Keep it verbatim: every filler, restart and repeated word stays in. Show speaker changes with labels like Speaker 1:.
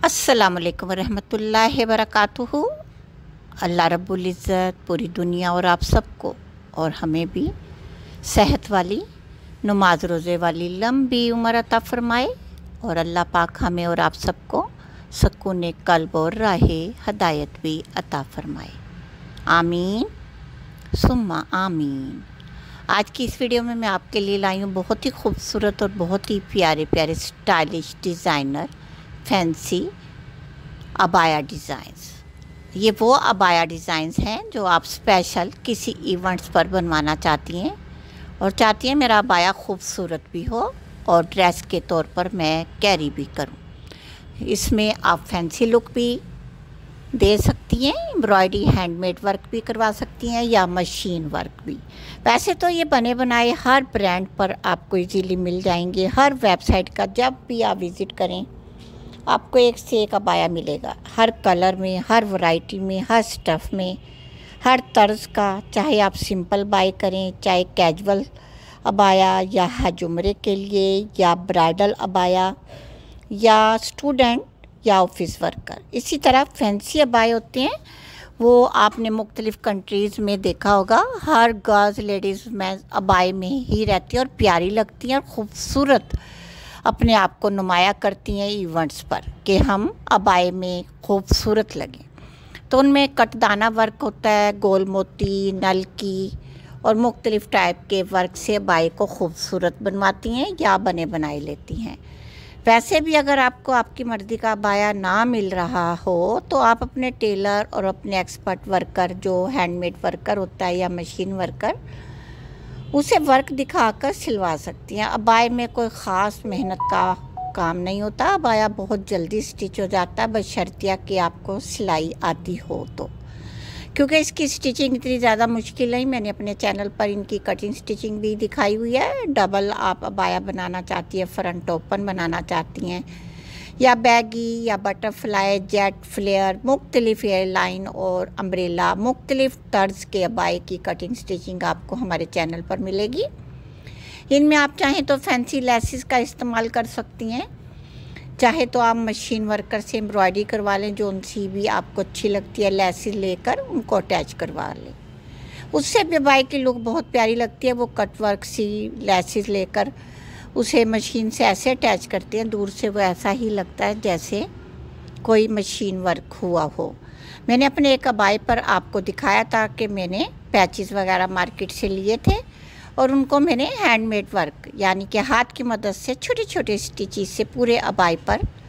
Speaker 1: अस्सलामुअलैकुम रहमतुल्लाहि वबरकातुहू। अल्लाह रब्बुल इज़्ज़त पूरी दुनिया और आप सबको और हमें भी सेहत वाली, नमाज रोज़े वाली लंबी उम्र अता फ़रमाए और अल्लाह पाक हमें और आप सबको सुकून क़ल्ब और राहे हदायत भी अता फ़रमाए। आमीन सुम्मा आमीन। आज की इस वीडियो में मैं आपके लिए लाई हूँ बहुत ही खूबसूरत और बहुत ही प्यारे प्यारे स्टाइलिश डिज़ाइनर फैंसी अबाया डिज़ाइंस। ये वो अबाया डिज़ाइंस हैं जो आप स्पेशल किसी इवेंट्स पर बनवाना चाहती हैं और चाहती हैं मेरा अबाया खूबसूरत भी हो और ड्रेस के तौर पर मैं कैरी भी करूं। इसमें आप फैंसी लुक भी दे सकती हैं, एम्ब्रॉयडरी हैंडमेड वर्क भी करवा सकती हैं या मशीन वर्क भी। वैसे तो ये बने बनाए हर ब्रांड पर आपको इजीली मिल जाएंगे। हर वेबसाइट का जब भी आप विज़िट करें आपको एक से एक अबाया मिलेगा, हर कलर में, हर वैरायटी में, हर स्टफ़ में, हर तर्ज का। चाहे आप सिंपल बाय करें, चाहे कैजुअल अबाया या हजुमरे के लिए या ब्राइडल अबाया या स्टूडेंट या ऑफिस वर्कर। इसी तरह फैंसी अबाए होते हैं, वो आपने मुख्तलिफ़ कंट्रीज़ में देखा होगा। हर गर्ल्स लेडीज़ में अबाए में ही रहती हैं और प्यारी लगती हैं और ख़ूबसूरत अपने आप को नुमाया करती हैं इवेंट्स पर कि हम अबाए में खूबसूरत लगें। तो उनमें कटदाना वर्क होता है, गोल मोती, नल की और मुख्तलिफ़ टाइप के वर्क से अबाए को खूबसूरत बनवाती हैं या बने बनाए लेती हैं। वैसे भी अगर आपको आपकी मर्ज़ी का अबाया ना मिल रहा हो तो आप अपने टेलर और अपने एक्सपर्ट वर्कर जो हैंडमेड वर्कर होता है या मशीन वर्कर, उसे वर्क दिखाकर सिलवा सकती हैं। अबाए में कोई ख़ास मेहनत का काम नहीं होता, अबाया बहुत जल्दी स्टिच हो जाता है बशर्तिया कि आपको सिलाई आती हो तो। क्योंकि इसकी स्टिचिंग इतनी ज़्यादा मुश्किल नहीं, मैंने अपने चैनल पर इनकी कटिंग स्टिचिंग भी दिखाई हुई है। डबल आप अबाया बनाना चाहती हैं, फ्रंट ओपन बनाना चाहती हैं या बैगी या बटरफ्लाई, जेट फ्लेयर, मुख्तलिफ़ एयरलाइन और अम्ब्रेला, मुख्तलिफ़ तर्ज के अबाए की कटिंग स्टिचिंग आपको हमारे चैनल पर मिलेगी। इनमें आप चाहें तो फैंसी लेसिस का इस्तेमाल कर सकती हैं, चाहे तो आप मशीन वर्कर से एम्ब्रॉयडरी करवा लें, जो उनसी भी आपको अच्छी लगती है, लेसिस लेकर उनको अटैच करवा लें। उससे भी अबाए की लुक बहुत प्यारी लगती है। वो कट वर्क सी लेसिस लेकर उसे मशीन से ऐसे अटैच करते हैं, दूर से वो ऐसा ही लगता है जैसे कोई मशीन वर्क हुआ हो। मैंने अपने एक अबाए पर आपको दिखाया था कि मैंने पैचेस वगैरह मार्केट से लिए थे और उनको मैंने हैंडमेड वर्क यानी कि हाथ की मदद से छोटे छोटे स्टिचेस से पूरे अबाए पर